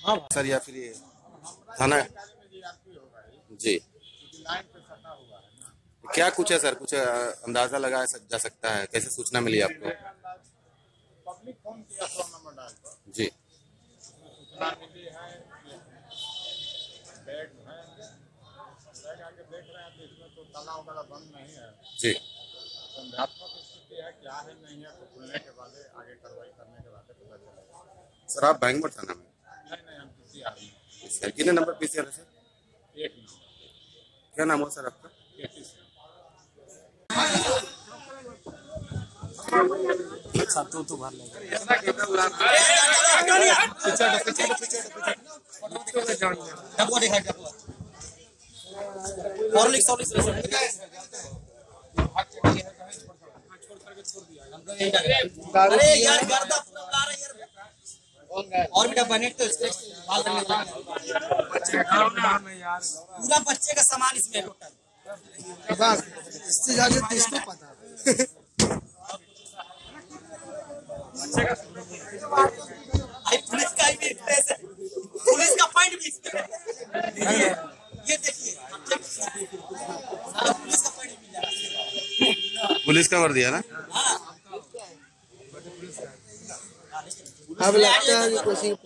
हाँ सर या फिर ये थाना जी क्या कुछ है सर, कुछ अंदाजा लगाया जा सकता है, कैसे सूचना मिली आपको? पब्लिक फोन किया 100 नंबर डायल पर जी सूचना मिली है। बैग है, बैग आके देख रहे हैं तो इसमें तो ताला वगैरह बंद नहीं है जी संदेहात्मक स्थिति है, क्या है नहीं है तो खुलने के बाद आगे कार्रवाई करने के बाद पता चलेगा। सर आप बैंगमोट थाना में? नहीं हम किसी आदमी सर कितने नंबर पीसीआर है सर? 1 नंबर क्या नाम हो सर आपका? 33 तो भर लेगा। अरे यार गर्दा पूरा बुला रहा है यार। और भी डब्बा नेट तो इसके बाल करने वाला पूरा बच्चे का सामान इसमें टोटल बस इससे ज्यादा तो इसको पता है। पुलिस का भी पुलिस का पॉइंट भी इसमें ये देखिए पुलिस का पॉइंट भी पुलिस का कर दिया ना? हाँ अब लगता है कि कोई